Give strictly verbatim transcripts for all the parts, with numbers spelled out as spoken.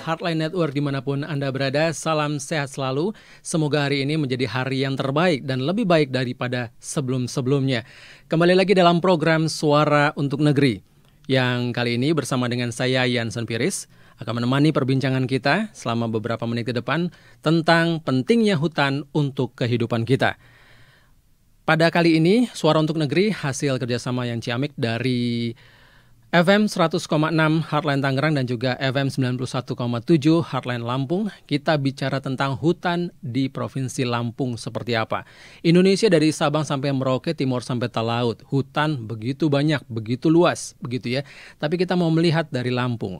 Heartline Network dimanapun Anda berada, salam sehat selalu. Semoga hari ini menjadi hari yang terbaik dan lebih baik daripada sebelum-sebelumnya. Kembali lagi dalam program Suara untuk Negeri, yang kali ini bersama dengan saya Yansen Piris akan menemani perbincangan kita selama beberapa menit ke depan tentang pentingnya hutan untuk kehidupan kita. Pada kali ini, Suara untuk Negeri hasil kerjasama yang ciamik dari F M seratus koma enam Heartline Tangerang dan juga F M sembilan puluh satu koma tujuh Heartline Lampung. Kita bicara tentang hutan di Provinsi Lampung seperti apa. Indonesia dari Sabang sampai Merauke, timur sampai Talaut. Hutan begitu banyak, begitu luas, begitu ya. Tapi kita mau melihat dari Lampung.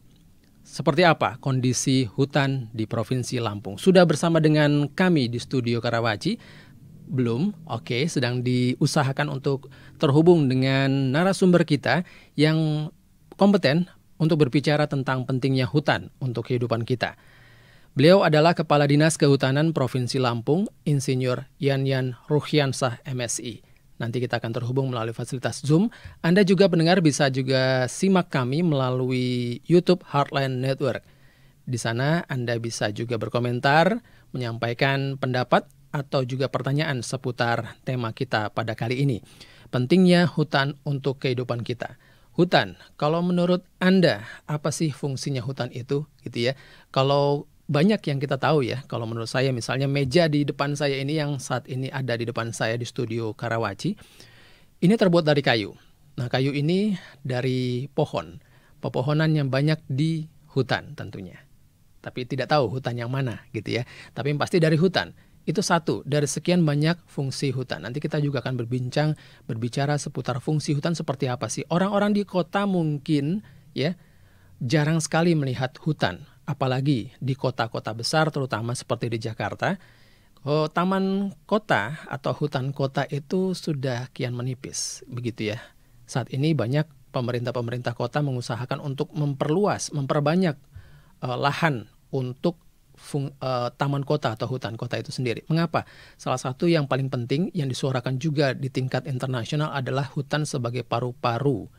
Seperti apa kondisi hutan di Provinsi Lampung? Sudah bersama dengan kami di studio Karawaci. Belum, oke, sedang diusahakan untuk terhubung dengan narasumber kita yang kompeten untuk berbicara tentang pentingnya hutan untuk kehidupan kita. Beliau adalah Kepala Dinas Kehutanan Provinsi Lampung, Insinyur Yanyan Ruhyansah M Si. Nanti kita akan terhubung melalui fasilitas Zoom. Anda juga pendengar bisa juga simak kami melalui YouTube Heartline Network. Di sana Anda bisa juga berkomentar, menyampaikan pendapat, atau juga pertanyaan seputar tema kita pada kali ini. Pentingnya hutan untuk kehidupan kita. Hutan, kalau menurut Anda, apa sih fungsinya hutan itu? Gitu ya. Kalau banyak yang kita tahu ya, kalau menurut saya misalnya meja di depan saya ini yang saat ini ada di depan saya di studio Karawaci, ini terbuat dari kayu. Nah, kayu ini dari pohon. Pepohonan yang banyak di hutan tentunya. Tapi tidak tahu hutan yang mana gitu ya. Tapi yang pasti dari hutan. Itu satu dari sekian banyak fungsi hutan. Nanti kita juga akan berbincang, berbicara seputar fungsi hutan seperti apa sih. Orang-orang di kota mungkin ya jarang sekali melihat hutan. Apalagi di kota-kota besar terutama seperti di Jakarta. Oh, taman kota atau hutan kota itu sudah kian menipis. Begitu ya. Saat ini banyak pemerintah-pemerintah kota mengusahakan untuk memperluas, memperbanyak uh, lahan untuk Fung, uh, taman kota atau hutan kota itu sendiri. Mengapa? Salah satu yang paling penting yang disuarakan juga di tingkat internasional adalah hutan sebagai paru-paru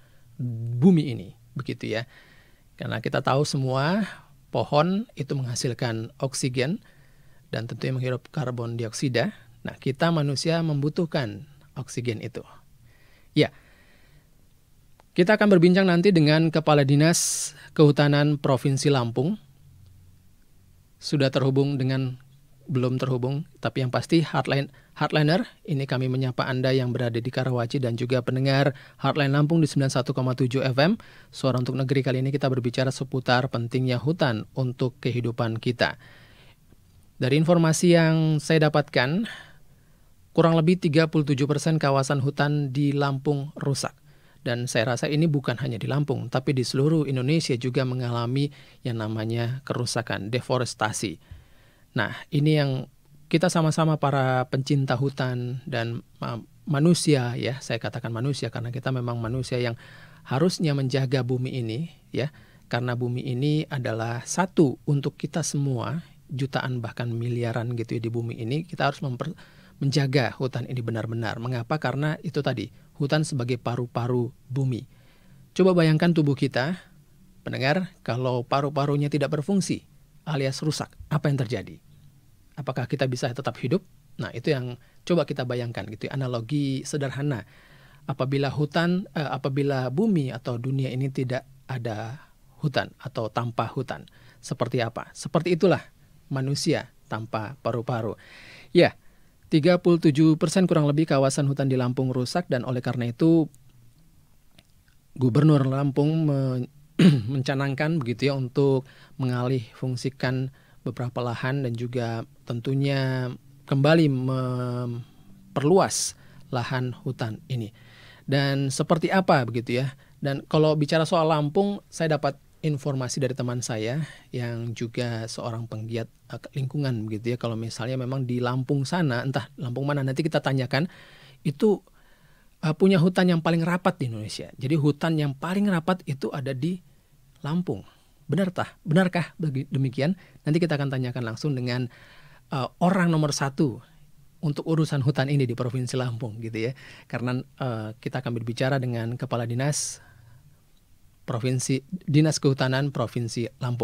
bumi ini, begitu ya. Karena kita tahu semua pohon itu menghasilkan oksigen dan tentunya menghirup karbon dioksida. Nah, kita manusia membutuhkan oksigen itu. Ya. Kita akan berbincang nanti dengan Kepala Dinas Kehutanan Provinsi Lampung. Sudah terhubung dengan, belum terhubung, tapi yang pasti Heartline, Heartliner, ini kami menyapa Anda yang berada di Karawaci dan juga pendengar Heartline Lampung di sembilan puluh satu koma tujuh F M. Suara untuk Negeri kali ini kita berbicara seputar pentingnya hutan untuk kehidupan kita. Dari informasi yang saya dapatkan, kurang lebih tiga puluh tujuh persen kawasan hutan di Lampung rusak. Dan saya rasa ini bukan hanya di Lampung, tapi di seluruh Indonesia juga mengalami yang namanya kerusakan, deforestasi. Nah, ini yang kita sama-sama para pencinta hutan dan uh, manusia, ya, saya katakan manusia karena kita memang manusia yang harusnya menjaga bumi ini, ya, karena bumi ini adalah satu untuk kita semua, jutaan bahkan miliaran gitu ya di bumi ini, kita harus memper menjaga hutan ini benar-benar. Mengapa? Karena itu tadi, hutan sebagai paru-paru bumi. Coba bayangkan tubuh kita, pendengar, kalau paru-parunya tidak berfungsi alias rusak, apa yang terjadi? Apakah kita bisa tetap hidup? Nah, itu yang coba kita bayangkan gitu, analogi sederhana. Apabila hutan, eh, apabila bumi atau dunia ini tidak ada hutan atau tanpa hutan, seperti apa? Seperti itulah manusia tanpa paru-paru. Ya. tiga puluh tujuh persen kurang lebih kawasan hutan di Lampung rusak dan oleh karena itu Gubernur Lampung me- mencanangkan begitu ya untuk mengalih fungsikan beberapa lahan dan juga tentunya kembali memperluas lahan hutan ini. Dan seperti apa begitu ya. Dan kalau bicara soal Lampung, saya dapat informasi dari teman saya yang juga seorang penggiat uh, lingkungan begitu ya. Kalau misalnya memang di Lampung sana, entah Lampung mana nanti kita tanyakan, itu uh, punya hutan yang paling rapat di Indonesia. Jadi hutan yang paling rapat itu ada di Lampung. Benarkah? Benarkah demikian? Nanti kita akan tanyakan langsung dengan uh, orang nomor satu untuk urusan hutan ini di Provinsi Lampung gitu ya. Karena uh, kita akan berbicara dengan Kepala Dinas Provinsi Dinas Kehutanan Provinsi Lampung.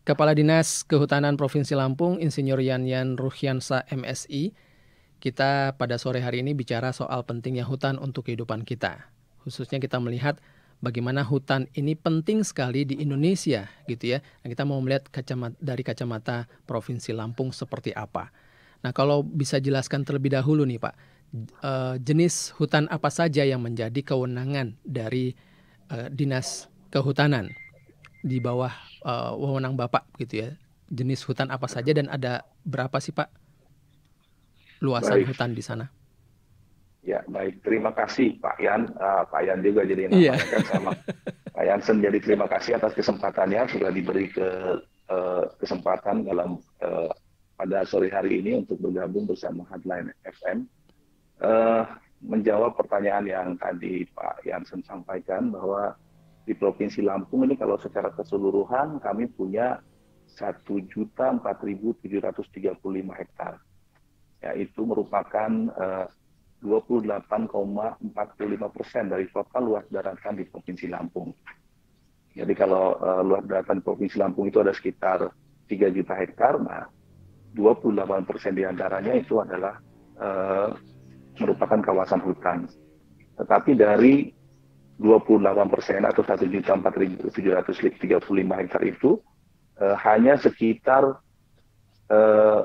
Kepala Dinas Kehutanan Provinsi Lampung, Insinyur Yanyan Ruhyansa M Si. Kita pada sore hari ini bicara soal pentingnya hutan untuk kehidupan kita. Khususnya kita melihat bagaimana hutan ini penting sekali di Indonesia, gitu ya. Dan kita mau melihat kacamata, dari kacamata Provinsi Lampung seperti apa. Nah, kalau bisa jelaskan terlebih dahulu nih Pak, eh, jenis hutan apa saja yang menjadi kewenangan dari eh, Dinas Kehutanan di bawah uh, wewenang Bapak gitu ya. Jenis hutan apa saja dan ada berapa sih Pak luasan Baik, hutan di sana? ya baik. Terima kasih Pak Yan. Uh, Pak Yan juga jadi Iya. namanya kan sama Pak Yansen. Jadi terima kasih atas kesempatannya sudah diberi ke uh, kesempatan dalam uh, pada sore hari ini untuk bergabung bersama Headline F M. Uh, menjawab pertanyaan yang tadi Pak Yansen sampaikan bahwa di Provinsi Lampung ini kalau secara keseluruhan kami punya satu juta empat ribu tujuh ratus tiga puluh lima hektar. Yaitu merupakan uh, dua puluh delapan koma empat puluh lima persen dari total luas daratan di Provinsi Lampung. Jadi kalau uh, luas daratan Provinsi Lampung itu ada sekitar tiga juta hektar, nah dua puluh delapan persen diantaranya itu adalah uh, merupakan kawasan hutan. Tetapi dari dua puluh delapan persen atau satu juta empat ribu tujuh ratus tiga puluh lima hektar itu uh, hanya sekitar uh,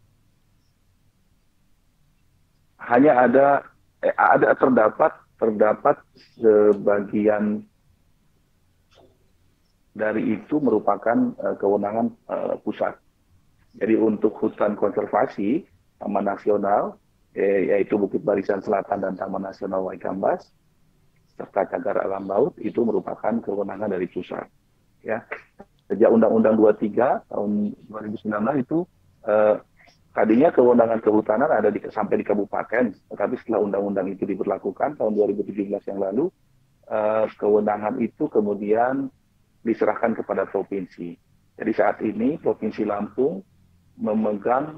hanya ada eh, ada terdapat terdapat sebagian dari itu merupakan uh, kewenangan uh, pusat. Jadi untuk hutan konservasi Taman Nasional eh, yaitu Bukit Barisan Selatan dan Taman Nasional Waikambas serta cagar alam laut itu merupakan kewenangan dari pusat. Ya, sejak Undang-Undang dua puluh tiga tahun dua ribu sembilan belas itu eh, tadinya kewenangan kehutanan ada di, sampai di kabupaten, tetapi setelah undang-undang itu diberlakukan tahun dua ribu tujuh belas yang lalu, eh, kewenangan itu kemudian diserahkan kepada provinsi. Jadi saat ini Provinsi Lampung memegang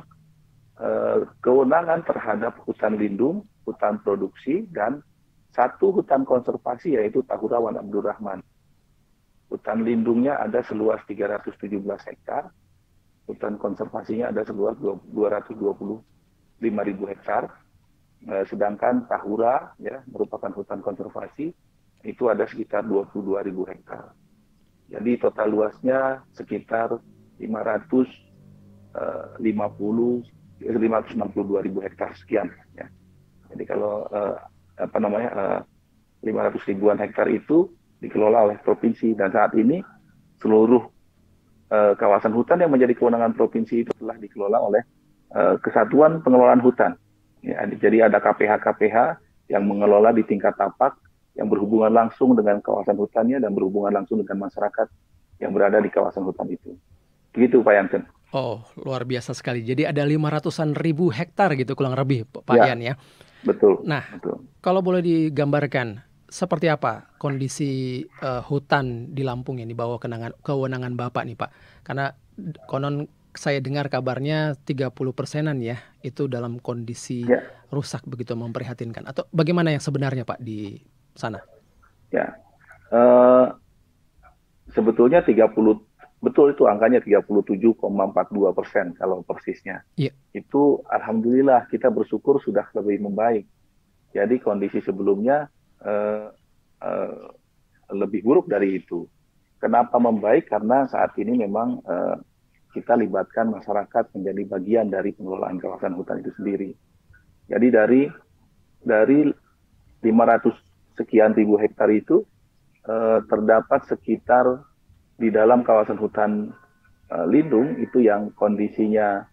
eh, kewenangan terhadap hutan lindung, hutan produksi, dan satu hutan konservasi yaitu Tahurawan Abdurrahman. Hutan lindungnya ada seluas tiga ratus tujuh belas hektar, hutan konservasinya ada seluas dua ratus dua puluh lima ribu hektar, sedangkan Tahura ya merupakan hutan konservasi itu ada sekitar dua puluh dua ribu hektar. Jadi total luasnya sekitar lima ratus lima puluh lima ratus enam puluh dua ribu hektar sekian. Ya. Jadi kalau uh, apa namanya uh, lima ratus ribuan hektar itu dikelola oleh provinsi dan saat ini seluruh uh, kawasan hutan yang menjadi kewenangan provinsi itu telah dikelola oleh uh, Kesatuan Pengelolaan Hutan. Ya, jadi ada K P H K P H yang mengelola di tingkat tapak yang berhubungan langsung dengan kawasan hutannya dan berhubungan langsung dengan masyarakat yang berada di kawasan hutan itu. Begitu Pak Yansen. Oh, luar biasa sekali. Jadi ada lima ratusan ribu hektar gitu kurang lebih Pak Ya, Yan ya. betul. Nah, betul. kalau boleh digambarkan seperti apa kondisi uh, hutan di Lampung yang dibawa kenangan, kewenangan Bapak nih Pak? Karena konon saya dengar kabarnya tiga puluh persenan ya itu dalam kondisi Ya. rusak begitu memprihatinkan. Atau bagaimana yang sebenarnya Pak di sana? Ya, uh, sebetulnya tiga puluh betul itu angkanya tiga puluh tujuh koma empat dua persen kalau persisnya. Iya. Itu alhamdulillah kita bersyukur sudah lebih membaik. Jadi kondisi sebelumnya uh, uh, lebih buruk dari itu. Kenapa membaik? Karena saat ini memang uh, kita libatkan masyarakat menjadi bagian dari pengelolaan kawasan hutan itu sendiri. Jadi dari dari lima ratus sekian ribu hektar itu uh, terdapat sekitar di dalam kawasan hutan uh, lindung itu yang kondisinya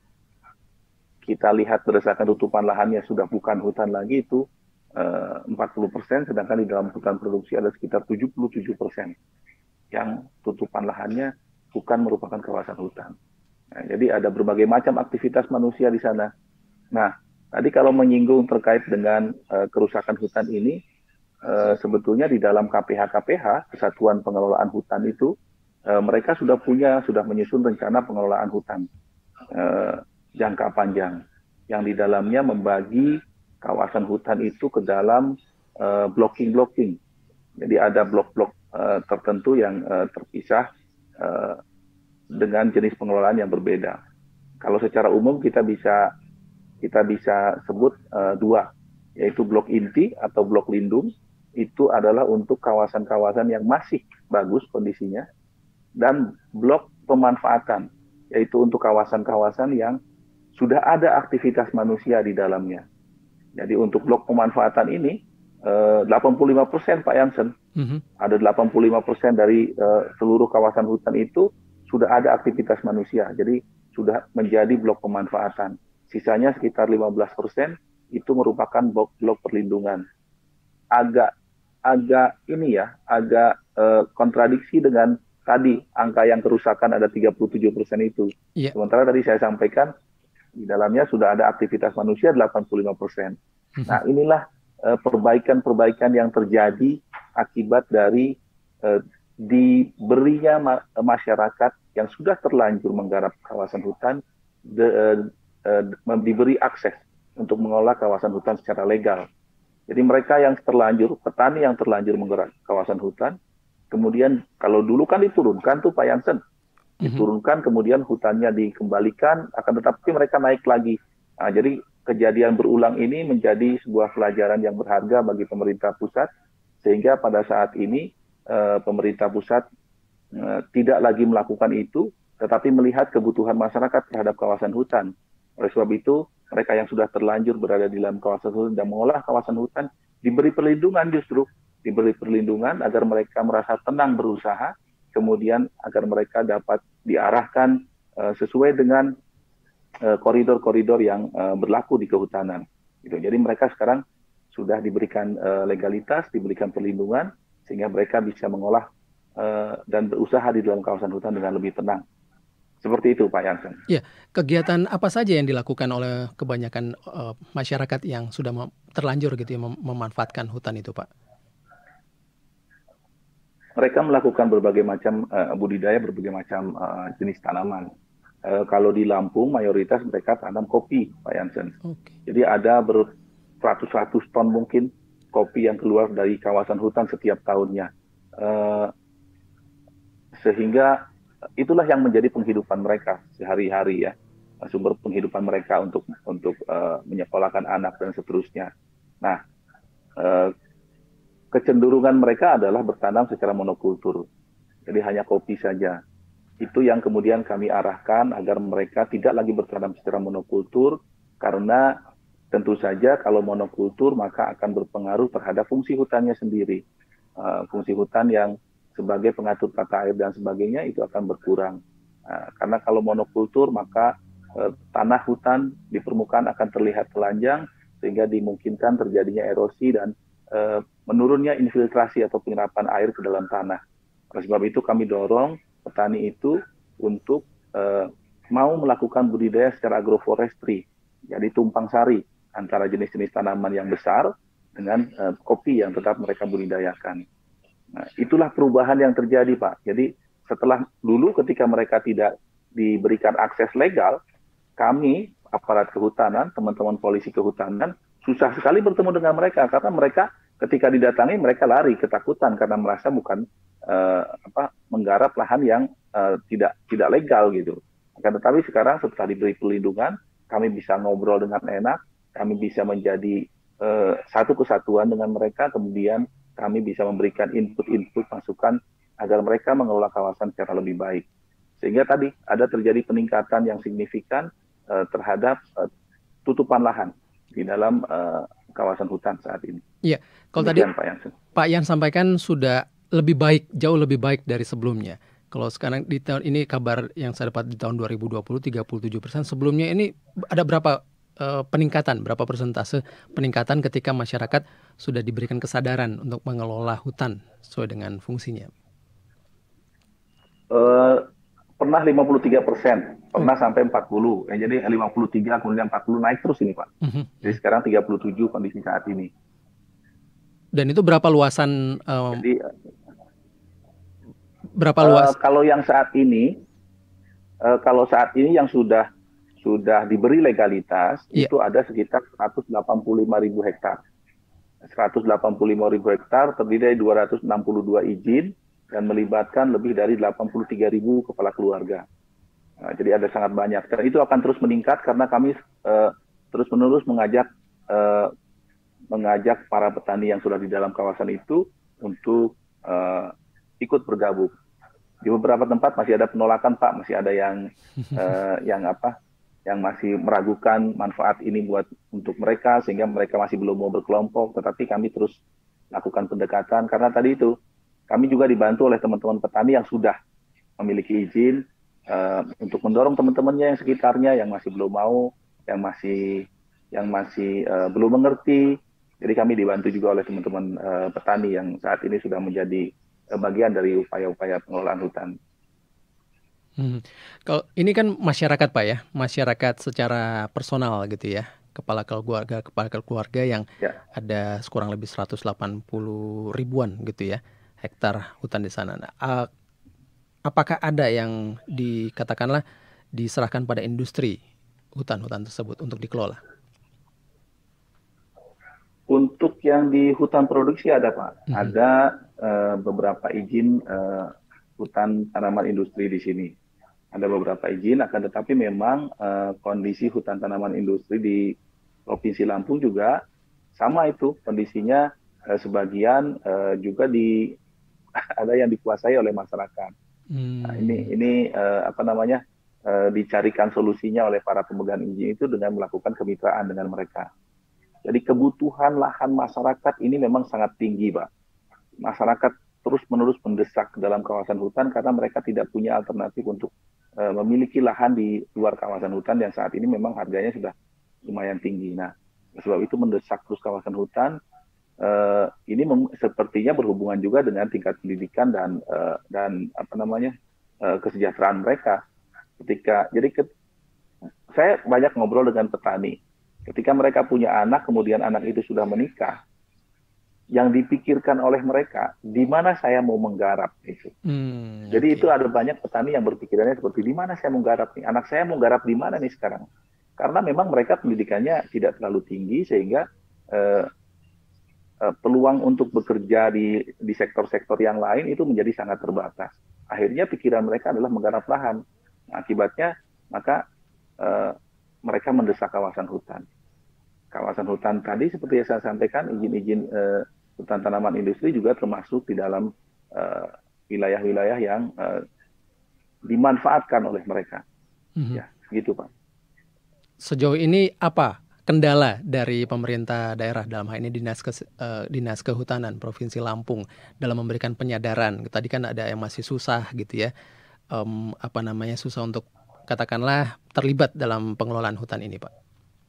kita lihat berdasarkan tutupan lahannya sudah bukan hutan lagi itu uh, empat puluh persen, sedangkan di dalam hutan produksi ada sekitar tujuh puluh tujuh persen yang tutupan lahannya bukan merupakan kawasan hutan. Nah, jadi ada berbagai macam aktivitas manusia di sana. Nah, tadi kalau menyinggung terkait dengan uh, kerusakan hutan ini, uh, sebetulnya di dalam K P H K P H, Kesatuan Pengelolaan Hutan itu, uh, mereka sudah punya, sudah menyusun rencana pengelolaan hutan uh, jangka panjang, yang di dalamnya membagi kawasan hutan itu ke dalam uh, blocking-blocking. Jadi ada blok-blok uh, tertentu yang uh, terpisah uh, dengan jenis pengelolaan yang berbeda. Kalau secara umum kita bisa kita bisa sebut uh, dua, yaitu blok inti atau blok lindung. Itu adalah untuk kawasan-kawasan yang masih bagus kondisinya, dan blok pemanfaatan, yaitu untuk kawasan-kawasan yang sudah ada aktivitas manusia di dalamnya. Jadi untuk blok pemanfaatan ini, eh, delapan puluh lima persen Pak Jansen, mm-hmm. ada delapan puluh lima persen dari eh, seluruh kawasan hutan itu sudah ada aktivitas manusia. Jadi sudah menjadi blok pemanfaatan. Sisanya sekitar lima belas persen itu merupakan blok, blok perlindungan. Agak agak ini ya, agak eh, kontradiksi dengan tadi angka yang kerusakan ada tiga puluh tujuh persen itu. Yeah. Sementara tadi saya sampaikan di dalamnya sudah ada aktivitas manusia delapan puluh lima persen. Nah, inilah uh, perbaikan-perbaikan yang terjadi akibat dari uh, diberinya ma- masyarakat yang sudah terlanjur menggarap kawasan hutan de, uh, uh, diberi akses untuk mengelola kawasan hutan secara legal. Jadi mereka yang terlanjur, petani yang terlanjur menggarap kawasan hutan, kemudian kalau dulu kan diturunkan tuh Pak Jansen, diturunkan, kemudian hutannya dikembalikan, akan tetapi mereka naik lagi. Nah, jadi kejadian berulang ini menjadi sebuah pelajaran yang berharga bagi pemerintah pusat, sehingga pada saat ini eh, pemerintah pusat eh, tidak lagi melakukan itu, tetapi melihat kebutuhan masyarakat terhadap kawasan hutan. Oleh sebab itu, mereka yang sudah terlanjur berada di dalam kawasan hutan dan mengolah kawasan hutan diberi perlindungan, justru diberi perlindungan agar mereka merasa tenang berusaha, kemudian agar mereka dapat diarahkan uh, sesuai dengan uh, koridor-koridor yang uh, berlaku di kehutanan. Gitu. Jadi mereka sekarang sudah diberikan uh, legalitas, diberikan perlindungan, sehingga mereka bisa mengolah uh, dan berusaha di dalam kawasan hutan dengan lebih tenang. Seperti itu Pak Jansen. Ya, kegiatan apa saja yang dilakukan oleh kebanyakan uh, masyarakat yang sudah mem- terlanjur gitu ya mem- memanfaatkan hutan itu Pak? Mereka melakukan berbagai macam uh, budidaya, berbagai macam uh, jenis tanaman. Uh, kalau di Lampung, mayoritas mereka tanam kopi, Pak Jansen. Okay. Jadi ada beratus-ratus ton mungkin kopi yang keluar dari kawasan hutan setiap tahunnya. Uh, sehingga itulah yang menjadi penghidupan mereka sehari-hari ya, sumber penghidupan mereka untuk untuk uh, menyekolahkan anak dan seterusnya. Nah, uh, kecenderungan mereka adalah bertanam secara monokultur. Jadi hanya kopi saja. Itu yang kemudian kami arahkan agar mereka tidak lagi bertanam secara monokultur, karena tentu saja kalau monokultur maka akan berpengaruh terhadap fungsi hutannya sendiri. Uh, fungsi hutan yang sebagai pengatur tata air dan sebagainya itu akan berkurang. Uh, karena kalau monokultur maka uh, tanah hutan di permukaan akan terlihat telanjang, sehingga dimungkinkan terjadinya erosi dan Uh, menurunnya infiltrasi atau penyerapan air ke dalam tanah. Oleh sebab itu kami dorong petani itu untuk uh, mau melakukan budidaya secara agroforestry, jadi tumpang sari antara jenis-jenis tanaman yang besar dengan uh, kopi yang tetap mereka budidayakan. Nah, itulah perubahan yang terjadi Pak. Jadi setelah dulu ketika mereka tidak diberikan akses legal, kami aparat kehutanan, teman-teman polisi kehutanan susah sekali bertemu dengan mereka, karena mereka ketika didatangi mereka lari ketakutan karena merasa bukan uh, apa menggarap lahan yang uh, tidak tidak legal gitu. Akan tetapi sekarang setelah diberi perlindungan, kami bisa ngobrol dengan enak, kami bisa menjadi uh, satu kesatuan dengan mereka, kemudian kami bisa memberikan input-input masukan agar mereka mengelola kawasan secara lebih baik. Sehingga tadi ada terjadi peningkatan yang signifikan uh, terhadap uh, tutupan lahan di dalam uh, kawasan hutan saat ini. Iya, kalau tadi Pak Yan. Pak Yan sampaikan sudah lebih baik, jauh lebih baik dari sebelumnya. Kalau sekarang di tahun ini kabar yang saya dapat di tahun dua ribu dua puluh tiga puluh tujuh persen, sebelumnya ini ada berapa uh, peningkatan, berapa persentase peningkatan ketika masyarakat sudah diberikan kesadaran untuk mengelola hutan sesuai dengan fungsinya? Uh, pernah lima puluh tiga persen. Pernah hmm. sampai empat puluh, ya, jadi lima puluh tiga kemudian empat puluh naik terus ini Pak. Hmm. Jadi sekarang tiga puluh tujuh kondisi saat ini. Dan itu berapa luasan? Um, jadi berapa luas? Uh, kalau yang saat ini, uh, kalau saat ini yang sudah sudah diberi legalitas yeah. itu ada sekitar seratus delapan puluh lima ribu hektar. seratus delapan puluh lima ribu hektar terdiri dari dua ratus enam puluh dua izin dan melibatkan lebih dari delapan puluh tiga ribu kepala keluarga. Nah, jadi ada sangat banyak. Dan itu akan terus meningkat karena kami uh, terus-menerus mengajak uh, mengajak para petani yang sudah di dalam kawasan itu untuk uh, ikut bergabung. Di beberapa tempat masih ada penolakan, Pak, masih ada yang uh, yang apa? Yang masih meragukan manfaat ini buat untuk mereka sehingga mereka masih belum mau berkelompok, tetapi kami terus lakukan pendekatan karena tadi itu kami juga dibantu oleh teman-teman petani yang sudah memiliki izin uh, untuk mendorong teman-temannya yang sekitarnya yang masih belum mau, yang masih yang masih uh, belum mengerti. Jadi kami dibantu juga oleh teman-teman uh, petani yang saat ini sudah menjadi uh, bagian dari upaya-upaya pengelolaan hutan. Hmm. Kalau ini kan masyarakat Pak ya, masyarakat secara personal gitu ya, kepala keluarga, kepala keluarga yang Ya. ada kurang lebih seratus delapan puluh ribuan gitu ya hektar hutan di sana. Nah, uh, apakah ada yang dikatakanlah diserahkan pada industri hutan-hutan tersebut untuk dikelola? Untuk yang di hutan produksi ada, Pak. Mhm. Ada uh, beberapa izin uh, hutan tanaman industri di sini. Ada beberapa izin, akan tetapi memang uh, kondisi hutan tanaman industri di Provinsi Lampung juga sama itu kondisinya, uh, sebagian uh, juga di ada yang dikuasai oleh masyarakat. Nah, ini Hmm. ini uh, apa namanya uh, dicarikan solusinya oleh para pemegang izin itu dengan melakukan kemitraan dengan mereka. Jadi kebutuhan lahan masyarakat ini memang sangat tinggi, Pak. Masyarakat terus-menerus mendesak ke dalam kawasan hutan karena mereka tidak punya alternatif untuk uh, memiliki lahan di luar kawasan hutan yang saat ini memang harganya sudah lumayan tinggi. Nah, sebab itu mendesak terus kawasan hutan. Uh, ini mem- sepertinya berhubungan juga dengan tingkat pendidikan dan uh, dan apa namanya uh, kesejahteraan mereka. Ketika jadi ke, saya banyak ngobrol dengan petani. Ketika mereka punya anak, kemudian anak itu sudah menikah, yang dipikirkan oleh mereka, di mana saya mau menggarap itu. Hmm, Jadi itu oke. ada banyak petani yang berpikirannya seperti, di mana saya mau garap nih? Anak saya mau garap di mana nih sekarang? Karena memang mereka pendidikannya tidak terlalu tinggi, sehingga eh, eh, peluang untuk bekerja di, di sektor-sektor yang lain itu menjadi sangat terbatas. Akhirnya pikiran mereka adalah menggarap lahan. Nah, akibatnya, maka eh, mereka mendesak kawasan hutan. Kawasan hutan tadi seperti yang saya sampaikan, izin-izin eh, hutan tanaman industri juga termasuk di dalam eh, wilayah-wilayah yang eh, dimanfaatkan oleh mereka. Mhm. Ya, gitu Pak. Sejauh ini apa kendala dari pemerintah daerah dalam hal ini Dinas Kes- eh, Dinas Kehutanan Provinsi Lampung dalam memberikan penyadaran? Tadi kan ada yang masih susah gitu ya, em, apa namanya susah untuk katakanlah terlibat dalam pengelolaan hutan ini, Pak.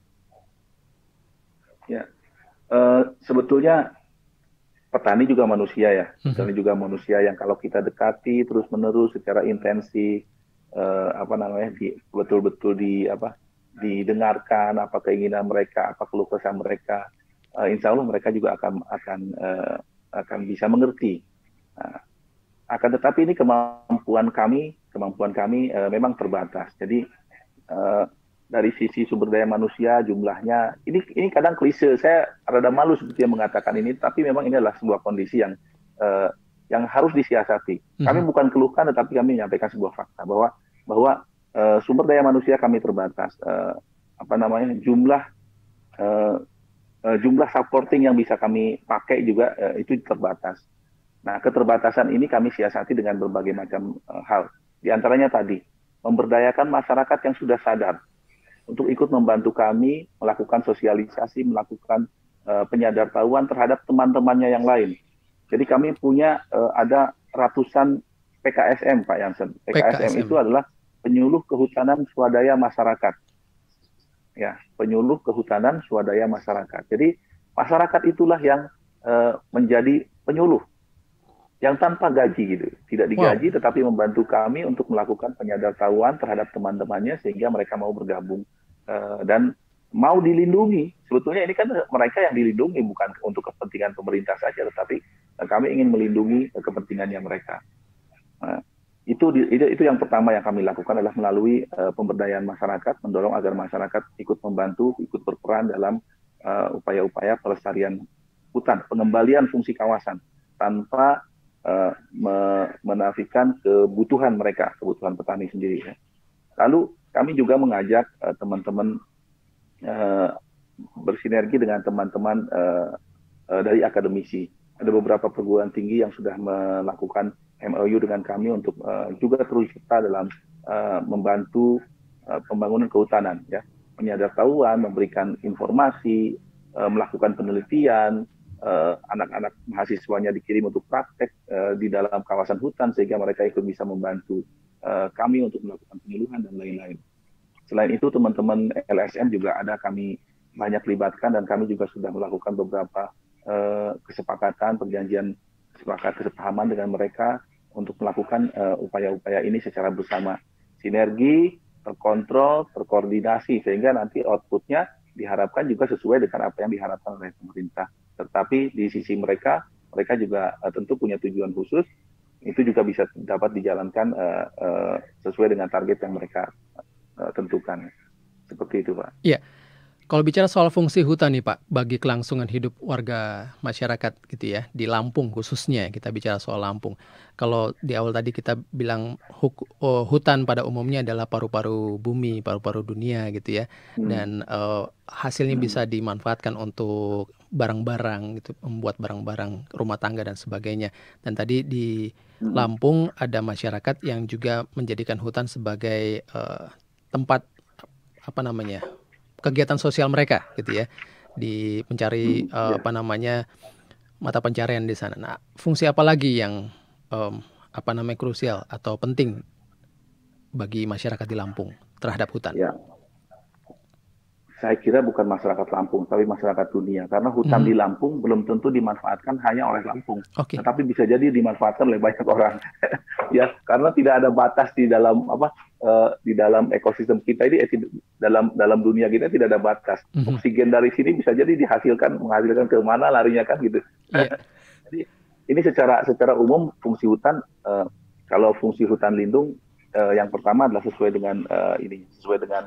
Ya, eh, sebetulnya petani juga manusia ya. Mhm. Petani juga manusia yang kalau kita dekati terus-menerus secara intensif, eh, apa namanya, di, betul-betul di apa didengarkan apa keinginan mereka, apa keluh kesah mereka, eh, insya Allah mereka juga akan akan eh, akan bisa mengerti. Nah, akan tetapi ini kemampuan kami, kemampuan kami eh, memang terbatas. Jadi eh, dari sisi sumber daya manusia jumlahnya, ini ini kadang klise. Saya rada malu seperti yang mengatakan ini, tapi memang ini adalah sebuah kondisi yang eh, yang harus disiasati. Kami Mhm. bukan keluhkan, tetapi kami menyampaikan sebuah fakta bahwa bahwa eh, sumber daya manusia kami terbatas. Eh, apa namanya jumlah eh, eh, jumlah supporting yang bisa kami pakai juga eh, itu terbatas. Nah, keterbatasan ini kami siasati dengan berbagai macam uh, hal. Di antaranya tadi, memberdayakan masyarakat yang sudah sadar untuk ikut membantu kami melakukan sosialisasi, melakukan uh, penyadartahuan terhadap teman-temannya yang lain. Jadi kami punya uh, ada ratusan P K S M, Pak Jansen. P K S M itu P K S M. adalah penyuluh kehutanan swadaya masyarakat. Ya, penyuluh kehutanan swadaya masyarakat. Jadi masyarakat itulah yang uh, menjadi penyuluh yang tanpa gaji gitu, tidak Wow. digaji tetapi membantu kami untuk melakukan penyadartahuan terhadap teman-temannya sehingga mereka mau bergabung uh, dan mau dilindungi. Sebetulnya ini kan mereka yang dilindungi bukan untuk kepentingan pemerintah saja, tetapi uh, kami ingin melindungi uh, kepentingannya mereka. Nah, itu, itu itu yang pertama yang kami lakukan adalah melalui uh, pemberdayaan masyarakat, mendorong agar masyarakat ikut membantu, ikut berperan dalam uh, upaya-upaya pelestarian hutan, pengembalian fungsi kawasan tanpa uh, me- menafikan kebutuhan mereka, kebutuhan petani sendiri. Ya. Lalu kami juga mengajak uh, teman-teman uh, bersinergi dengan teman-teman uh, uh, dari akademisi. Ada beberapa perguruan tinggi yang sudah melakukan M O U dengan kami untuk uh, juga terus serta dalam uh, membantu uh, pembangunan kehutanan, ya, penyadartahuan, memberikan informasi, uh, melakukan penelitian, uh, anak-anak mahasiswanya dikirim untuk praktek uh, di dalam kawasan hutan sehingga mereka ikut bisa membantu uh, kami untuk melakukan penyuluhan dan lain-lain. Selain itu teman-teman L S M juga ada kami banyak libatkan dan kami juga sudah melakukan beberapa uh, kesepakatan, perjanjian sepakat kesepahaman dengan mereka untuk melakukan uh, upaya-upaya ini secara bersama. Sinergi, terkontrol, terkoordinasi, sehingga nanti outputnya diharapkan juga sesuai dengan apa yang diharapkan oleh pemerintah. Tetapi di sisi mereka, mereka juga uh, tentu punya tujuan khusus, itu juga bisa dapat dijalankan uh, uh, sesuai dengan target yang mereka uh, tentukan. Seperti itu, Pak. Iya. Kalau bicara soal fungsi hutan nih Pak, bagi kelangsungan hidup warga masyarakat gitu ya, di Lampung khususnya, kita bicara soal Lampung. Kalau di awal tadi kita bilang huk- oh, hutan pada umumnya adalah paru-paru bumi, paru-paru dunia gitu ya. Hmm. Dan uh, hasilnya Hmm. bisa dimanfaatkan untuk barang-barang gitu, membuat barang-barang rumah tangga dan sebagainya. Dan tadi di Hmm. Lampung ada masyarakat yang juga menjadikan hutan sebagai uh, tempat apa namanya? kegiatan sosial mereka gitu ya, di mencari Hmm. uh, Ya. apa namanya mata pencarian di sana. Nah, fungsi apa lagi yang um, apa namanya krusial atau penting bagi masyarakat di Lampung terhadap hutan? Ya, saya kira bukan masyarakat Lampung, tapi masyarakat dunia. Karena hutan Mhm. di Lampung belum tentu dimanfaatkan hanya oleh Lampung, Oke. tetapi bisa jadi dimanfaatkan oleh banyak orang. Ya, karena tidak ada batas di dalam apa eh, di dalam ekosistem kita ini, eh, tid- dalam dalam dunia kita tidak ada batas. Mhm. Oksigen dari sini bisa jadi dihasilkan menghasilkan ke mana larinya kan gitu. Iya. Jadi ini secara secara umum fungsi hutan, eh, kalau fungsi hutan lindung eh, yang pertama adalah sesuai dengan eh, ini sesuai dengan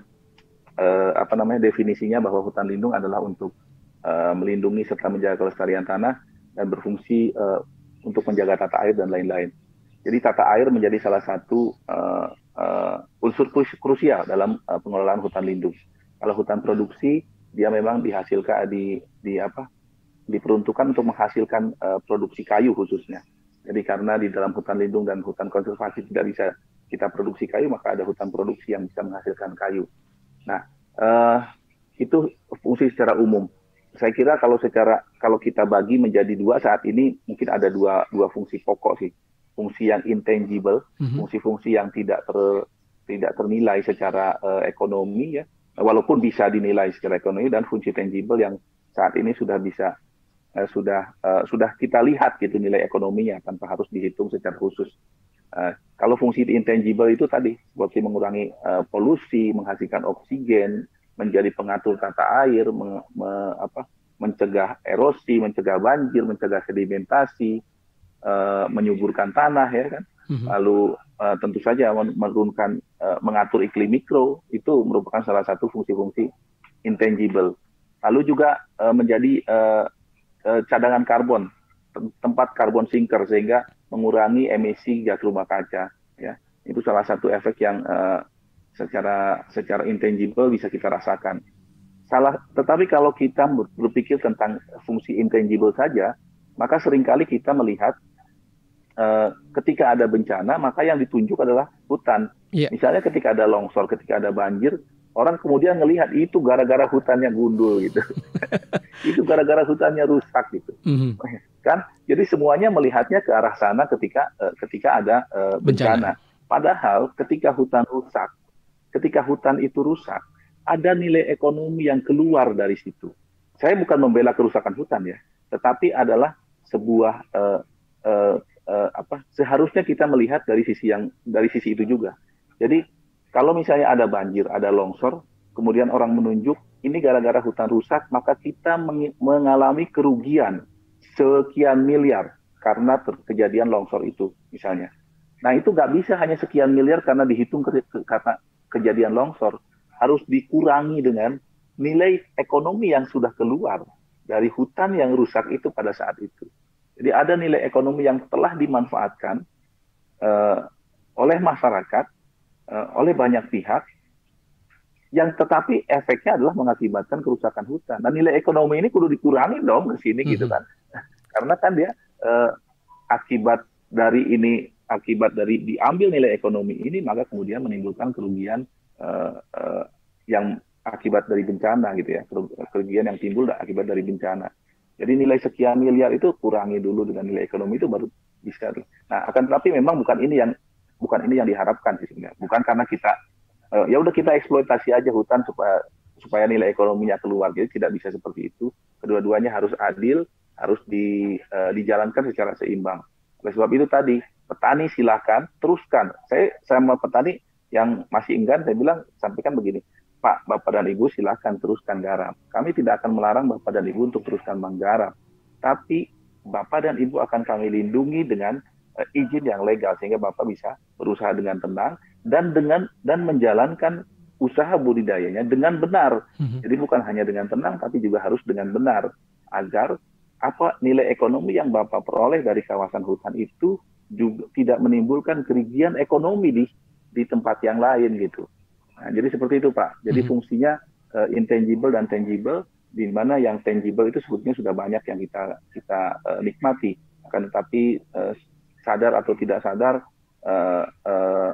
eh, apa namanya definisinya, bahwa hutan lindung adalah untuk eh, melindungi serta menjaga kelestarian tanah dan berfungsi eh, untuk menjaga tata air dan lain-lain. Jadi tata air menjadi salah satu uh, uh, unsur krusial dalam uh, pengelolaan hutan lindung. Kalau hutan produksi, dia memang dihasilkan di di apa? diperuntukkan untuk menghasilkan uh, produksi kayu khususnya. Jadi karena di dalam hutan lindung dan hutan konservasi tidak bisa kita produksi kayu, maka ada hutan produksi yang bisa menghasilkan kayu. Nah, uh, itu fungsi secara umum. Saya kira kalau secara kalau kita bagi menjadi dua saat ini, mungkin ada dua dua fungsi pokok sih. Fungsi yang intangible, Mhm. fungsi-fungsi yang tidak ter, tidak ternilai secara uh, ekonomi ya, walaupun bisa dinilai secara ekonomi, dan fungsi tangible yang saat ini sudah bisa uh, sudah uh, sudah kita lihat gitu nilai ekonominya tanpa harus dihitung secara khusus. Uh, kalau fungsi intangible itu tadi seperti mengurangi uh, polusi, menghasilkan oksigen, menjadi pengatur tata air, me, me, apa, mencegah erosi, mencegah banjir, mencegah sedimentasi, Uh, menyuburkan tanah ya kan, Mhm. lalu uh, tentu saja menurunkan uh, mengatur iklim mikro, itu merupakan salah satu fungsi-fungsi intangible. Lalu juga uh, menjadi uh, uh, cadangan karbon, tempat karbon sinker sehingga mengurangi emisi gas rumah kaca ya. Itu salah satu efek yang uh, secara secara intangible bisa kita rasakan. Salah, tetapi kalau kita berpikir tentang fungsi intangible saja, maka seringkali kita melihat Uh, ketika ada bencana, maka yang ditunjuk adalah hutan. Iya. Misalnya ketika ada longsor, ketika ada banjir, orang kemudian melihat itu gara-gara hutannya gundul gitu. Itu gara-gara hutannya rusak gitu. Mhm. Kan? Jadi semuanya melihatnya ke arah sana ketika uh, ketika ada uh, bencana. Bencana. Padahal ketika hutan rusak, ketika hutan itu rusak, ada nilai ekonomi yang keluar dari situ. Saya bukan membela kerusakan hutan ya, tetapi adalah sebuah uh, uh, Uh, apa seharusnya kita melihat dari sisi yang dari sisi itu juga. Jadi kalau misalnya ada banjir, ada longsor, kemudian orang menunjuk ini gara-gara hutan rusak, maka kita meng- mengalami kerugian sekian miliar karena kejadian longsor itu misalnya. Nah itu nggak bisa hanya sekian miliar karena dihitung ke- ke- karena kejadian longsor, harus dikurangi dengan nilai ekonomi yang sudah keluar dari hutan yang rusak itu pada saat itu. Jadi ada nilai ekonomi yang telah dimanfaatkan uh, oleh masyarakat uh, oleh banyak pihak, yang tetapi efeknya adalah mengakibatkan kerusakan hutan. Dan nilai ekonomi ini kudu dikurangi dong ke sini gitu Mhm. kan. Karena kan dia uh, akibat dari ini, akibat dari diambil nilai ekonomi ini, maka kemudian menimbulkan kerugian uh, uh, yang akibat dari bencana gitu ya, kerugian yang timbul akibat dari bencana. Jadi nilai sekian miliar itu kurangi dulu dengan nilai ekonomi itu baru bisa. Nah, akan tetapi memang bukan ini yang bukan ini yang diharapkan sih sebenarnya. Bukan karena kita uh, ya udah kita eksploitasi aja hutan supaya supaya nilai ekonominya keluar. Jadi tidak bisa seperti itu. Kedua-duanya harus adil, harus di, uh, dijalankan secara seimbang. Oleh sebab itu tadi, petani silakan teruskan. Saya sama petani yang masih enggan, saya bilang sampaikan begini, Pak, Bapak dan Ibu silakan teruskan garap. Kami tidak akan melarang Bapak dan Ibu untuk teruskan menggarap. Tapi Bapak dan Ibu akan kami lindungi dengan uh, izin yang legal sehingga Bapak bisa berusaha dengan tenang dan dengan dan menjalankan usaha budidayanya dengan benar. Mhm. Jadi bukan hanya dengan tenang tapi juga harus dengan benar agar apa nilai ekonomi yang Bapak peroleh dari kawasan hutan itu juga tidak menimbulkan kerugian ekonomi di di tempat yang lain gitu. Nah, jadi seperti itu Pak. Jadi Mhm. fungsinya uh, intangible dan tangible, di mana yang tangible itu sebetulnya sudah banyak yang kita kita uh, nikmati. Akan tetapi uh, sadar atau tidak sadar uh, uh,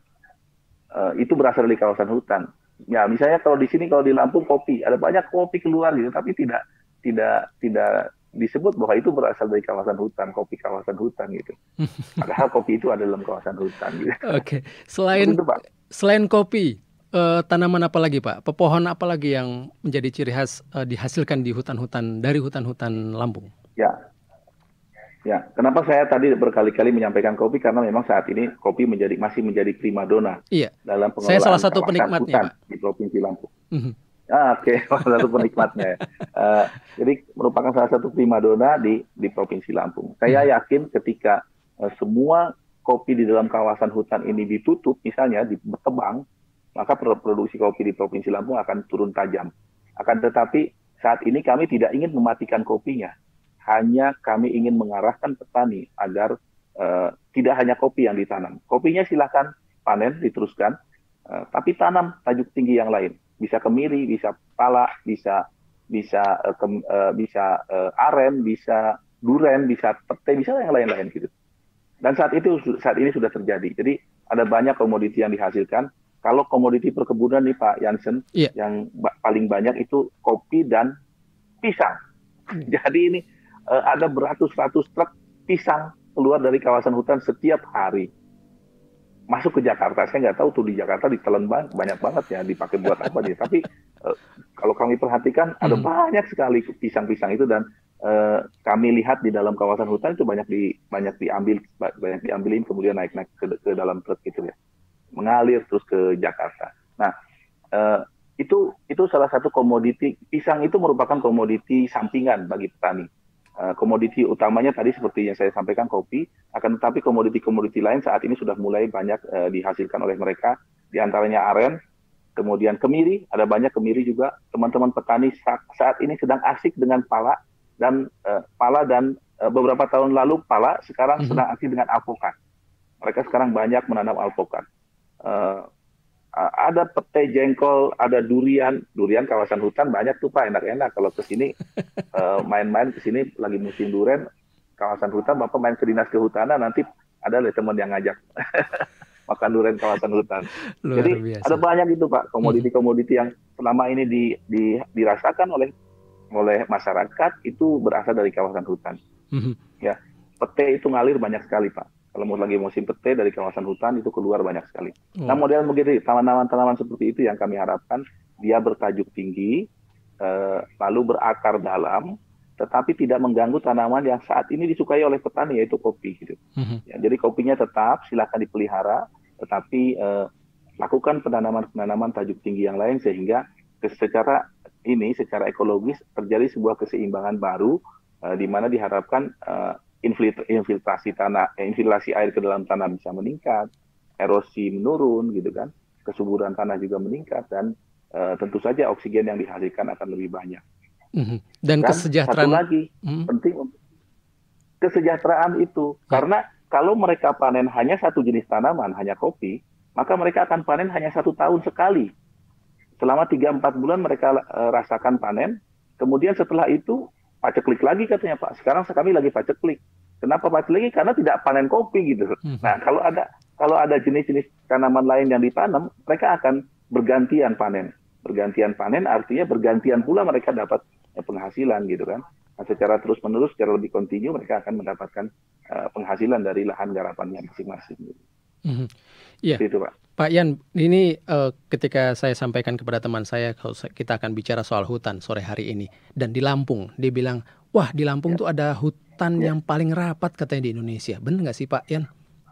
uh, itu berasal dari kawasan hutan. Ya, misalnya kalau di sini kalau di Lampung kopi, ada banyak kopi keluar gitu, tapi tidak tidak tidak disebut bahwa itu berasal dari kawasan hutan, kopi kawasan hutan gitu. Padahal kopi itu ada dalam kawasan hutan gitu. Oke, Seperti selain itu Pak. selain kopi, eh, tanaman apa lagi Pak? Pepohon apa lagi yang menjadi ciri khas eh, dihasilkan di hutan-hutan dari hutan-hutan Lampung? Ya, ya. Kenapa saya tadi berkali-kali menyampaikan kopi karena memang saat ini kopi menjadi masih menjadi primadona Iya, dalam saya salah pengelolaan satu kawasan penikmatnya hutan Pak. di Provinsi Lampung. Mhm. Ah, Oke, okay. Salah satu penikmatnya. Uh, jadi merupakan salah satu primadona di di Provinsi Lampung. Saya Mhm. yakin ketika uh, semua kopi di dalam kawasan hutan ini ditutup, misalnya ditebang, maka produksi kopi di Provinsi Lampung akan turun tajam. Akan tetapi saat ini kami tidak ingin mematikan kopinya, hanya kami ingin mengarahkan petani agar uh, tidak hanya kopi yang ditanam. Kopinya silakan panen, diteruskan, uh, tapi tanam tajuk tinggi yang lain. Bisa kemiri, bisa pala, bisa bisa uh, ke, uh, bisa uh, aren, bisa duren, bisa pete, bisa yang lain-lain gitu. Dan saat itu saat ini sudah terjadi. Jadi ada banyak komoditi yang dihasilkan. Kalau komoditi perkebunan nih Pak Jansen, Iya. yang ba- paling banyak itu kopi dan pisang. Jadi ini uh, ada beratus-ratus truk pisang keluar dari kawasan hutan setiap hari. Masuk ke Jakarta, saya nggak tahu tuh di Jakarta ditelan banyak, banyak banget ya, dipakai buat apa dia. Tapi uh, kalau kami perhatikan ada Mhm. banyak sekali pisang-pisang itu dan uh, kami lihat di dalam kawasan hutan itu banyak di banyak diambil banyak diambilin kemudian naik-naik ke, ke dalam truk gitu ya, mengalir terus ke Jakarta. Nah uh, itu itu salah satu komoditi. Pisang itu merupakan komoditi sampingan bagi petani. Uh, komoditi utamanya tadi seperti yang saya sampaikan kopi, akan tetapi komoditi-komoditi lain saat ini sudah mulai banyak uh, dihasilkan oleh mereka, diantaranya aren, kemudian kemiri, ada banyak kemiri juga. Teman-teman petani saat, saat ini sedang asik dengan pala dan uh, pala dan uh, beberapa tahun lalu pala, sekarang Mhm. sedang asik dengan alpukat. Mereka sekarang banyak menanam alpukat. Uh, ada pete, jengkol, ada durian. Durian kawasan hutan banyak tuh Pak, enak-enak. Kalau ke sini uh, main-main ke sini lagi musim durian, kawasan hutan, Bapak main ke dinas kehutanan, nanti ada deh teman yang ngajak makan durian kawasan hutan. Luar Jadi ada biasa. banyak itu Pak, Mhm. komoditi-komoditi yang selama ini di, di, dirasakan oleh oleh masyarakat itu berasal dari kawasan hutan. Mhm. Ya, pete itu ngalir banyak sekali Pak. Kalau mau lagi musim pete dari kawasan hutan itu keluar banyak sekali. Nah Oh. model begitu, tanaman-tanaman seperti itu yang kami harapkan dia bertajuk tinggi, eh, lalu berakar dalam, tetapi tidak mengganggu tanaman yang saat ini disukai oleh petani yaitu kopi. Gitu. Mhm. Ya, jadi kopinya tetap silakan dipelihara, tetapi eh, lakukan penanaman-penanaman tajuk tinggi yang lain sehingga secara ini, secara ekologis terjadi sebuah keseimbangan baru eh, di mana diharapkan eh, infiltrasi tanah, eh, infiltrasi air ke dalam tanah bisa meningkat, erosi menurun, gitu kan, kesuburan tanah juga meningkat dan uh, tentu saja oksigen yang dihasilkan akan lebih banyak. Mhm. Dan Dan satu kesejahteraan. lagi Mhm. penting untuk kesejahteraan itu, Ya. karena kalau mereka panen hanya satu jenis tanaman, hanya kopi, maka mereka akan panen hanya satu tahun sekali. Selama tiga empat bulan mereka uh, rasakan panen, kemudian setelah itu paceklik lagi katanya Pak. Sekarang kami lagi paceklik. Kenapa paceklik? Karena tidak panen kopi gitu. Mhm. Nah kalau ada kalau ada jenis-jenis tanaman lain yang ditanam, mereka akan bergantian panen. Bergantian panen artinya bergantian pula mereka dapat uh, penghasilan gitu kan. Nah, secara terus-menerus, secara lebih kontinu mereka akan mendapatkan uh, penghasilan dari lahan garapannya masing-masing. Gitu. Mhm. Iya, Seperti itu Pak. Pak Yan, ini eh, ketika saya sampaikan kepada teman saya, kalau sa- kita akan bicara soal hutan sore hari ini, dan di Lampung, dia bilang, wah di Lampung Ya. tuh ada hutan Ya. yang paling rapat katanya di Indonesia. Bener nggak sih Pak Yan?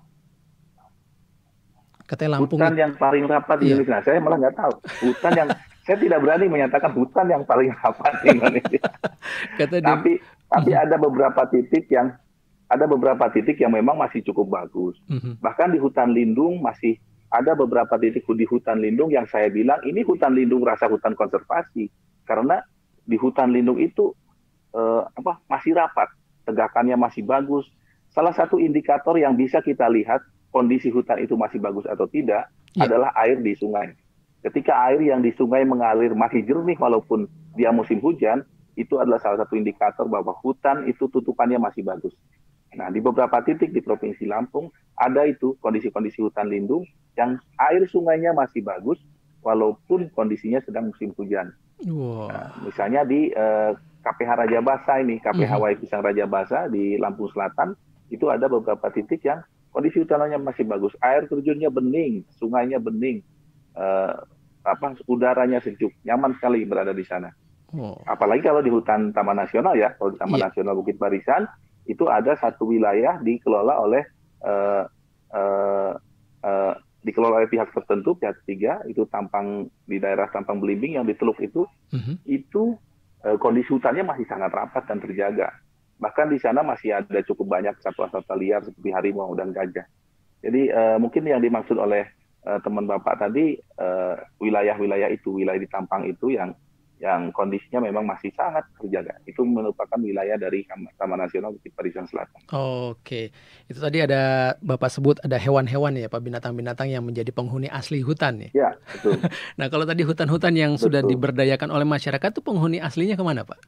Katanya Lampung Hutan itu, yang paling rapat di iya, Indonesia. Nah, saya malah nggak tahu. Hutan yang saya tidak berani menyatakan hutan yang paling rapat di Indonesia. kata dia, Tapi tapi mhm, ada beberapa titik yang ada beberapa titik yang memang masih cukup bagus. mhm, Bahkan di hutan lindung masih ada beberapa titik di hutan lindung yang saya bilang ini hutan lindung rasa hutan konservasi karena di hutan lindung itu eh, apa masih rapat, tegakannya masih bagus. Salah satu indikator yang bisa kita lihat kondisi hutan itu masih bagus atau tidak iya, adalah air di sungai. Ketika air yang di sungai mengalir masih jernih walaupun dia musim hujan, itu adalah salah satu indikator bahwa hutan itu tutupannya masih bagus. Nah, di beberapa titik di Provinsi Lampung ada itu kondisi-kondisi hutan lindung yang air sungainya masih bagus walaupun kondisinya sedang musim hujan. Nah, wah, misalnya di eh, K P H Raja Basa ini, K P H mhm, Wai Pisang Raja Basa di Lampung Selatan, itu ada beberapa titik yang kondisi hutannya masih bagus. Air terjunnya bening, sungainya bening, eh, apa udaranya sejuk, nyaman sekali berada di sana. oh, Apalagi kalau di hutan Taman Nasional ya, kalau di Taman iya, Nasional Bukit Barisan, itu ada satu wilayah dikelola oleh eh, eh, eh, dikelola oleh pihak tertentu, pihak ketiga, itu Tampang di daerah Tampang Belimbing yang di Teluk itu mhm, itu eh, kondisi hutannya masih sangat rapat dan terjaga. Bahkan di sana masih ada cukup banyak satwa-satwa liar seperti harimau dan gajah. Jadi eh, mungkin yang dimaksud oleh eh, teman Bapak tadi eh, wilayah-wilayah itu, wilayah di Tampang itu yang yang kondisinya memang masih sangat terjaga. Itu merupakan wilayah dari Taman Nasional Bukit Barisan Selatan. oke. Itu tadi ada Bapak sebut ada hewan-hewan ya Pak, binatang-binatang yang menjadi penghuni asli hutan nih. Ya, betul. Nah kalau tadi hutan-hutan yang sudah Betul. diberdayakan oleh masyarakat tuh penghuni aslinya kemana Pak?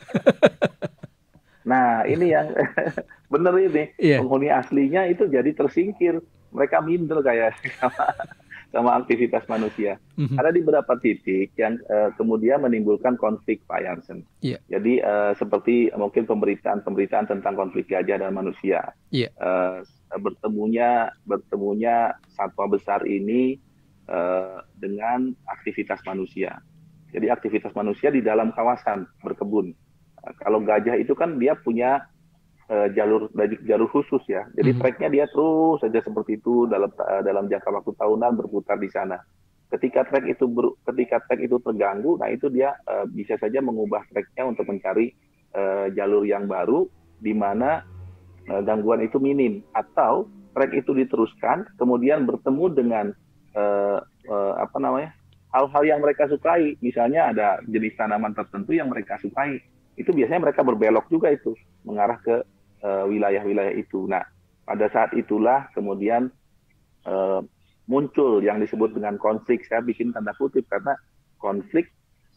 Nah, ini yang benar ini. Iya. Penghuni aslinya itu jadi tersingkir. Mereka minder kayak sama, sama aktivitas manusia. Mhm. Ada di beberapa titik yang eh, kemudian menimbulkan konflik, Pak Jansen. Iya, Jadi eh, seperti mungkin pemberitaan-pemberitaan tentang konflik gajah dan manusia. iya. Eh, bertemunya bertemunya satwa besar ini eh, dengan aktivitas manusia. Jadi aktivitas manusia di dalam kawasan berkebun. Nah, kalau gajah itu kan dia punya eh, jalur jalur khusus ya. Jadi Mhm. treknya dia terus saja seperti itu dalam eh, dalam jangka waktu tahunan berputar di sana. Ketika trek itu ber, ketika trek itu terganggu, nah itu dia eh, bisa saja mengubah treknya untuk mencari eh, jalur yang baru di mana eh, gangguan itu minim atau trek itu diteruskan kemudian bertemu dengan eh, eh, apa namanya hal-hal yang mereka sukai, misalnya ada jenis tanaman tertentu yang mereka sukai, itu biasanya mereka berbelok juga itu mengarah ke eh, wilayah-wilayah itu. Nah, pada saat itulah kemudian eh, muncul yang disebut dengan konflik. Saya bikin tanda kutip karena konflik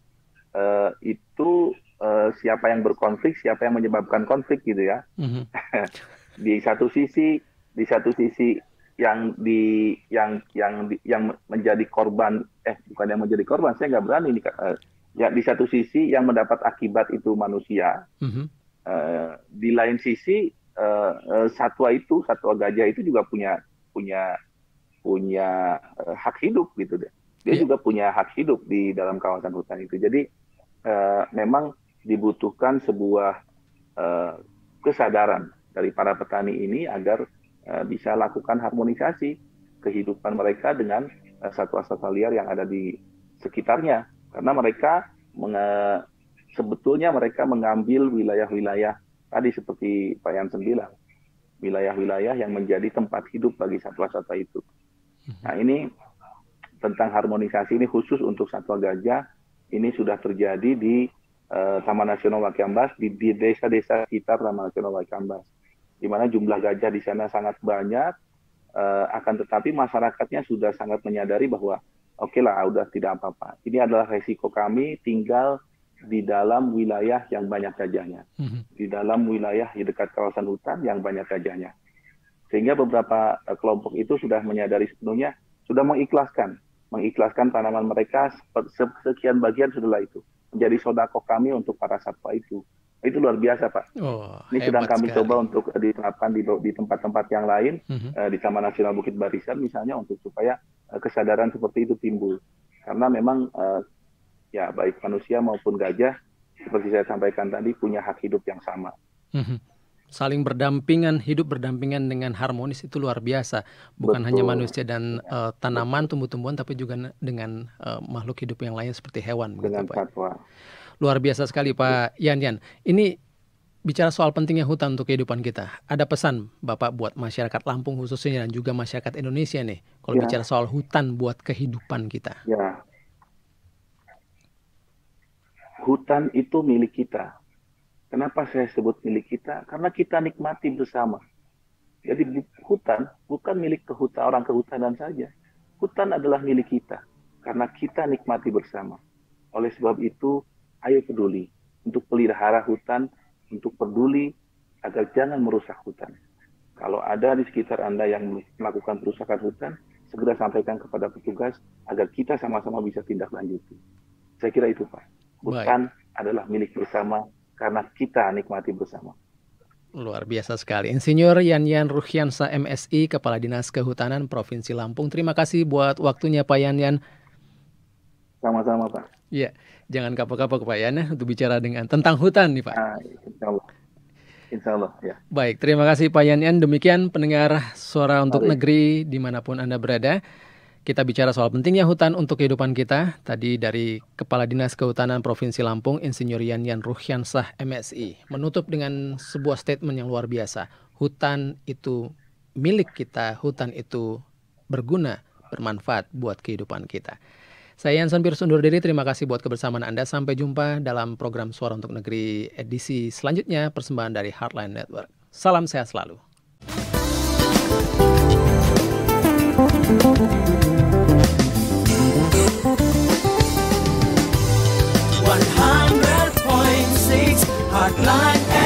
eh, itu eh, siapa yang berkonflik, siapa yang menyebabkan konflik gitu ya. Mhm. Di satu sisi, di satu sisi yang di yang yang di, yang menjadi korban, eh bukan yang menjadi korban, saya nggak berani nih. Eh, ya di satu sisi yang mendapat akibat itu manusia. Mhm. Eh, di lain sisi eh, eh, satwa itu, satwa gajah itu juga punya punya punya eh, hak hidup gitu deh. Dia Iya. juga punya hak hidup di dalam kawasan hutan itu. Jadi eh, memang dibutuhkan sebuah eh, kesadaran dari para petani ini agar eh, bisa lakukan harmonisasi kehidupan mereka dengan eh, satwa-satwa liar yang ada di sekitarnya. Karena mereka menge- sebetulnya mereka mengambil wilayah-wilayah tadi seperti Pak Jansen bilang, wilayah-wilayah yang menjadi tempat hidup bagi satwa-satwa itu. Mhm. Nah ini tentang harmonisasi ini khusus untuk satwa gajah, ini sudah terjadi di eh, Taman Nasional Waikambas, di, di desa-desa sekitar Taman Nasional Waikambas, di mana jumlah gajah di sana sangat banyak, Uh, akan tetapi masyarakatnya sudah sangat menyadari bahwa oke okay lah, udah tidak apa-apa. Ini adalah resiko kami tinggal di dalam wilayah yang banyak gajahnya, mm-hmm. di dalam wilayah di dekat kawasan hutan yang banyak gajahnya. Sehingga beberapa uh, kelompok itu sudah menyadari sepenuhnya, sudah mengikhlaskan, mengikhlaskan tanaman mereka sekian bagian sudah itu menjadi sodako kami untuk para satwa itu. Itu luar biasa, Pak. Oh, ini sedang kami sekali. Coba untuk diterapkan di, di tempat-tempat yang lain, mm-hmm. uh, di Taman Nasional Bukit Barisan misalnya, untuk supaya uh, kesadaran seperti itu timbul. Karena memang uh, ya baik manusia maupun gajah, seperti saya sampaikan tadi, punya hak hidup yang sama. Mm-hmm. Saling berdampingan, hidup berdampingan dengan harmonis itu luar biasa. Bukan Betul. hanya manusia dan uh, tanaman, Betul. tumbuh-tumbuhan, tapi juga dengan uh, makhluk hidup yang lain seperti hewan. Dengan begitu, satwa. Luar biasa sekali Pak Yan Yan. Ini bicara soal pentingnya hutan untuk kehidupan kita. Ada pesan Bapak buat masyarakat Lampung khususnya dan juga masyarakat Indonesia nih. Kalau ya. bicara soal hutan buat kehidupan kita. Ya. Hutan itu milik kita. Kenapa saya sebut milik kita? Karena kita nikmati bersama. Jadi hutan bukan milik kehutan, orang kehutanan saja. Hutan adalah milik kita. Karena kita nikmati bersama. Oleh sebab itu, ayo peduli untuk pelihara hutan, untuk peduli agar jangan merusak hutan. Kalau ada di sekitar Anda yang melakukan perusakan hutan, segera sampaikan kepada petugas agar kita sama-sama bisa tindak lanjuti. Saya kira itu, Pak. Hutan Baik. adalah milik bersama karena kita nikmati bersama. Luar biasa sekali. Insinyur Yan Yan Ruhyansyah M Si, Kepala Dinas Kehutanan Provinsi Lampung. Terima kasih buat waktunya Pak Yan Yan. Sama-sama, Pak. Iya, jangan kapok-kapok Pak Yan ya, untuk bicara dengan tentang hutan nih Pak. Ah, insya Allah. Insya Allah, ya. Baik, terima kasih Pak Yan Yan. Demikian pendengar Suara untuk Mari. Negeri dimanapun Anda berada. Kita bicara soal pentingnya hutan untuk kehidupan kita. Tadi dari Kepala Dinas Kehutanan Provinsi Lampung, Insinyur Yan Yan Ruhyansyah M Si. Menutup dengan sebuah statement yang luar biasa. Hutan itu milik kita, hutan itu berguna, bermanfaat buat kehidupan kita. Saya Yansan Pierce undur diri, terima kasih buat kebersamaan Anda. Sampai jumpa dalam program Suara untuk Negeri edisi selanjutnya, persembahan dari Heartline Network. Salam sehat selalu. one hundred point six Heartline